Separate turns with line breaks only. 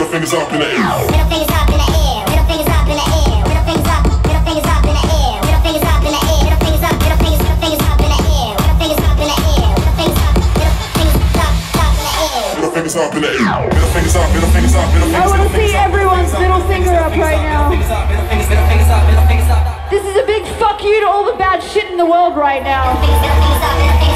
fingers up in the air.
Middle fingers up in the air. Middle fingers up in the air. Middle fingers up. Middle fingers up in the air. Middle fingers up in the air. Middle fingers up. Middle fingers up in the air. Middle fingers up in the air. Middle fingers up. Middle fingers up in the air.
Middle fingers up in the air. Middle fingers up. Middle fingers up. Middle fingers.
I want to see everyone's middle finger up right now. This is a big fuck you to all the bad shit in the world right now.